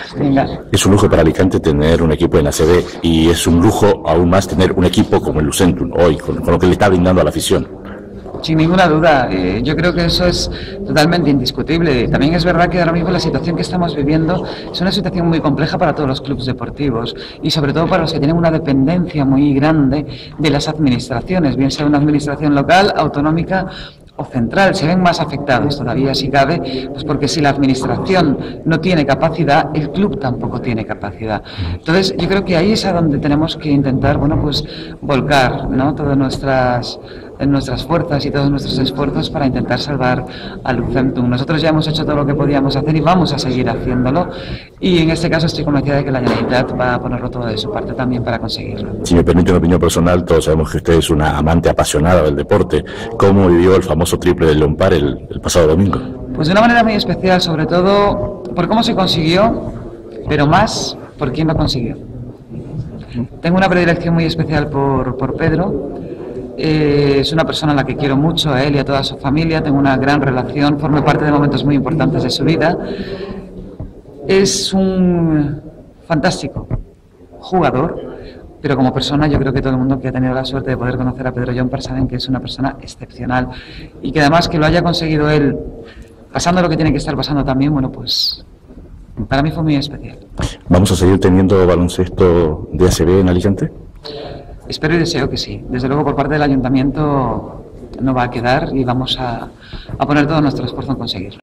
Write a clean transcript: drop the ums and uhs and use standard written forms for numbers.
Venga. Es un lujo para Alicante tener un equipo en la ACB y es un lujo aún más tener un equipo como el Lucentum hoy, con lo que le está brindando a la afición. Sin ninguna duda, yo creo que eso es totalmente indiscutible. También es verdad que ahora mismo la situación que estamos viviendo es una situación muy compleja para todos los clubes deportivos y sobre todo para los que tienen una dependencia muy grande de las administraciones, bien sea una administración local, autonómica o central. Se ven más afectados todavía, si cabe, pues porque si la administración no tiene capacidad, el club tampoco tiene capacidad. Entonces, yo creo que ahí es a donde tenemos que intentar, bueno, pues volcar, ¿no?, todas nuestras fuerzas y todos nuestros esfuerzos para intentar salvar al Lucentum. Nosotros ya hemos hecho todo lo que podíamos hacer y vamos a seguir haciéndolo, y en este caso estoy convencida de que la Generalitat va a ponerlo todo de su parte también para conseguirlo. Si me permite una opinión personal, todos sabemos que usted es una amante apasionada del deporte. ¿Cómo vivió el famoso triple del Lompar el pasado domingo? Pues de una manera muy especial, sobre todo por cómo se consiguió, pero más por quién lo consiguió. Tengo una predilección muy especial por Pedro. Es una persona a la que quiero mucho, a él y a toda su familia. Tengo una gran relación, formo parte de momentos muy importantes de su vida. Es un fantástico jugador, pero como persona yo creo que todo el mundo que ha tenido la suerte de poder conocer a Pedro Llompart saben que es una persona excepcional, y que además que lo haya conseguido él pasando lo que tiene que estar pasando también, bueno, pues para mí fue muy especial. ¿Vamos a seguir teniendo baloncesto de ACB en Alicante? Espero y deseo que sí. Desde luego por parte del ayuntamiento no va a quedar y vamos a poner todo nuestro esfuerzo en conseguirlo.